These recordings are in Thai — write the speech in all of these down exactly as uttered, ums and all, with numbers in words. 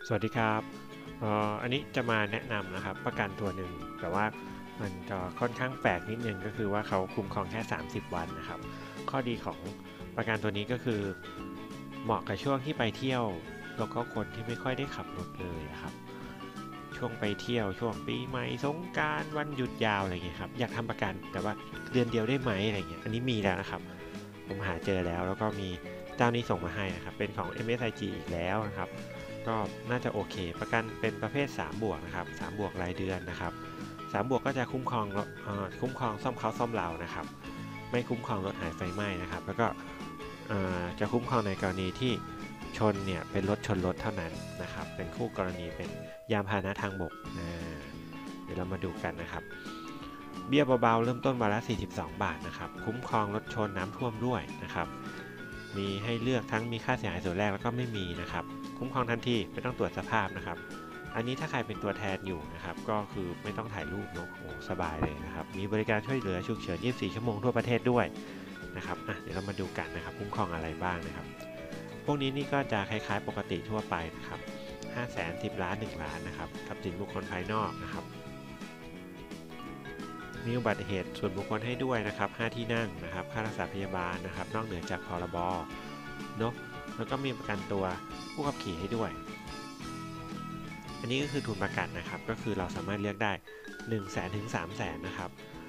สวัสดีครับเอ่ออันนี้จะมาแนะนำนะครับประกันตัวหนึ่งแต่ว่ามันจะค่อนข้างแปลกนิดนึงก็คือว่าเขาคุ้มครองแค่สามสิบวันนะครับข้อดีของประกันตัวนี้ก็คือเหมาะกับช่วงที่ไปเที่ยวแล้วก็คนที่ไม่ค่อยได้ขับรถเลยครับช่วงไปเที่ยวช่วงปีใหม่สงกรานต์วันหยุดยาวอะไรเงี้ยครับอยากทำประกันแต่ว่าเดือนเดียวได้ไหมอะไรเงี้ยอันนี้มีแล้วนะครับผมหาเจอแล้วแล้วก็มีเจ้านี้ส่งมาให้นะครับเป็นของ เอ็ม เอส ไอ จี อีกแล้วนะครับ ก็น่าจะโอเคประกันเป็นประเภทสามบวกนะครับสามบวกรายเดือนนะครับสามบวกก็จะคุ้มครองคุ้มครองซ่อมเขาซ่อมเรานะครับไม่คุ้มครองรถหายไฟไหม้นะครับแล้วก็จะคุ้มครองในกรณีที่ชนเนี่ยเป็นรถชนรถเท่านั้นนะครับเป็นคู่กรณีเป็นยานพาหนะทางบกเดี๋ยวเรามาดูกันนะครับเบี้ยเบาๆเริ่มต้นวันละสี่สิบสองบาทนะครับคุ้มครองรถชนน้ำท่วมด้วยนะครับมีให้เลือกทั้งมีค่าเสียหายส่วนแรกแล้วก็ไม่มีนะครับคุ้มครองทันทีไม่ต้องตรวจสภาพนะครับอันนี้ถ้าใครเป็นตัวแทนอยู่นะครับก็คือไม่ต้องถ่ายรูปเนาะโอ้สบายเลยนะครับมีบริการช่วยเหลือฉุกเฉินยี่สิบสี่ชั่วโมงทั่วประเทศด้วยนะครับอ่ะเดี๋ยวเรามาดูกันนะครับคุ้มครองอะไรบ้างนะครับพวกนี้นี่ก็จะคล้ายๆปกติทั่วไปนะครับห้าแสนสิบล้านหนึ่งล้านนะครับทรัพย์สินบุคคลภายนอกนะครับมีอุบัติเหตุส่วนบุคคลให้ด้วยนะครับห้าที่นั่งนะครับค่ารักษาพยาบาลนะครับนอกเหนือจากพรบเนาะแล้วก็มีประกันตัวผู้ขับขี่ให้ด้วยอันนี้ก็คือทุนประกันนะครับก็คือเราสามารถเลือกได้ หนึ่งแสน ถึง สามแสน นะครับ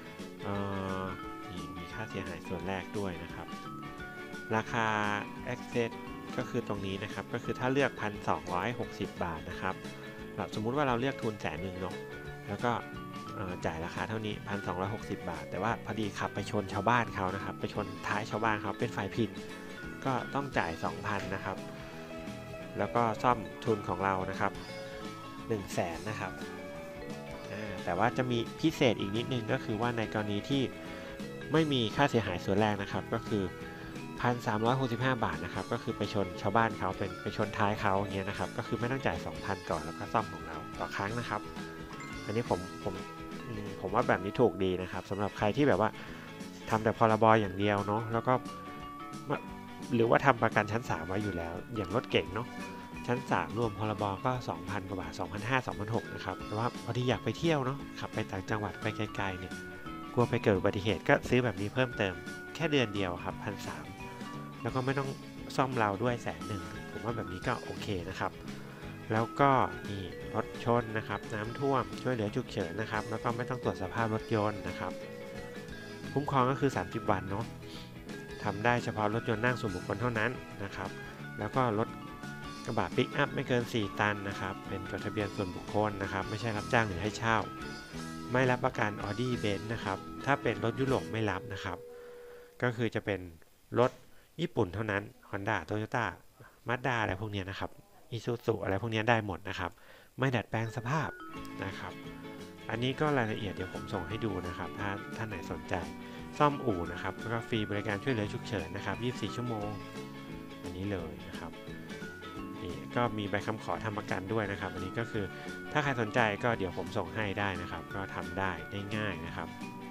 มีค่าเสียหายส่วนแรกด้วยนะครับราคา Access ก็คือตรงนี้นะครับก็คือถ้าเลือก หนึ่งพันสองร้อยหกสิบ บาทนะครับแบบสมมุติว่าเราเลือกทุนแสนหนึ่งเนาะแล้วก็จ่ายราคาเท่านี้ หนึ่งพันสองร้อยหกสิบ บาทแต่ว่าพอดีขับไปชนชาวบ้านเขานะครับไปชนท้ายชาวบ้านเขาเป็นฝ่ายผิดก็ต้องจ่าย สองพัน นะครับแล้วก็ซ่อมทุนของเรานะครับหนึ่งแสนนะครับแต่ว่าจะมีพิเศษอีกนิดนึงก็คือว่าในกรณีที่ไม่มีค่าเสียหายส่วนแรกนะครับก็คือ หนึ่งพันสามร้อยหกสิบห้า บาทนะครับก็คือไปชนชาวบ้านเขาเป็นไปชนท้ายเขาอย่างเงี้ยนะครับก็คือไม่ต้องจ่าย สองพัน ก่อนแล้วก็ซ่อมของเราต่อครั้งนะครับอันนี้ผมผมผมว่าแบบนี้ถูกดีนะครับสำหรับใครที่แบบว่าทำแต่พรบอย่างเดียวเนาะแล้วก็หรือว่าทำประกันชั้นสามไว้อยู่แล้วอย่างรถเก่งเนาะชั้นสามรวมพรบก็ สองพัน กว่าบาท สองพันห้าร้อย สองพันหกร้อย นะครับแต่ว่าพอที่อยากไปเที่ยวเนาะขับไปต่างจังหวัดไปไกลๆเนี่ยกลัวไปเกิดอุบัติเหตุก็ซื้อแบบนี้เพิ่มเติมแค่เดือนเดียวครับ หนึ่งพันสามร้อย แล้วก็ไม่ต้องซ่อมเราด้วยแสนหนึ่งผมว่าแบบนี้ก็โอเคนะครับแล้วก็นี่รถชนนะครับน้ำท่วมช่วยเหลือฉุกเฉินนะครับแล้วก็ไม่ต้องตรวจสภาพรถยนต์นะครับคุ้มครองก็คือสามสิบวันเนาะทำได้เฉพาะรถยนต์นั่งส่วนบุคคลเท่านั้นนะครับแล้วก็รถกระบะปิกอัพไม่เกินสี่ตันนะครับเป็นจดทะเบียนส่วนบุคคลนะครับไม่ใช่รับจ้างหรือให้เช่าไม่รับประกัน Audi Benz นะครับถ้าเป็นรถยุโรปไม่รับนะครับก็คือจะเป็นรถญี่ปุ่นเท่านั้น Honda Toyota Mazda อะไรพวกนี้นะครับ Isuzu อะไรพวกนี้ได้หมดนะครับไม่ดัดแปลงสภาพนะครับอันนี้ก็รายละเอียดเดี๋ยวผมส่งให้ดูนะครับถ้าท่านไหนสนใจซ่อมอู่นะครับแล้วก็ฟรีบริการช่วยเหลือฉุกเฉินนะครับยี่สิบสี่ชั่วโมงอันนี้เลยนะครับนี่ก็มีใบคำขอทำประกันด้วยนะครับอันนี้ก็คือถ้าใครสนใจก็เดี๋ยวผมส่งให้ได้นะครับก็ทำได้ง่ายๆนะครับ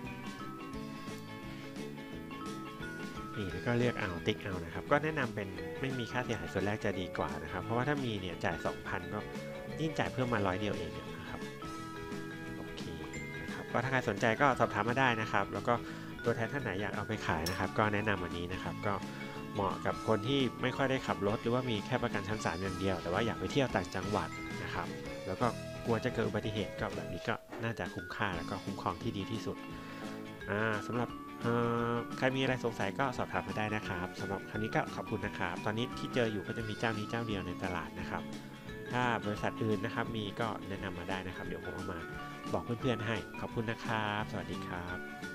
นี่แล้วก็เลือกเอาติ๊กเอานะครับก็แนะนำเป็นไม่มีค่าเสียหายส่วนแรกจะดีกว่านะครับเพราะว่าถ้ามีเนี่ยจ่าย สองพัน ก็ยิ่งจ่ายเพิ่มมาร้อยเดียวเองนะครับโอเคนะครับก็ถ้าใครสนใจก็สอบถามมาได้นะครับแล้วก็ตัวแทนท่านไหนอยากเอาไปขายนะครับก็แนะนำวันนี้นะครับก็เหมาะกับคนที่ไม่ค่อยได้ขับรถหรือว่ามีแค่ประกันชั้นสามอย่างเดียวแต่ว่าอยากไปเที่ยวต่างจังหวัดนะครับแล้วก็กลัวจะเกิดอุบัติเหตุก็แบบนี้ก็น่าจะคุ้มค่าแล้วก็คุ้มครองที่ดีที่สุดอ่าสำหรับใครมีอะไรสงสัยก็สอบถามมาได้นะครับสำหรับครั้งนี้ก็ขอบคุณนะครับตอนนี้ที่เจออยู่ก็จะมีเจ้านี้เจ้าเดียวในตลาดนะครับถ้าบริษัทอื่นนะครับมีก็แนะนำมาได้นะครับเดี๋ยวผมเอามาบอกเพื่อนๆให้ขอบคุณนะครับสวัสดีครับ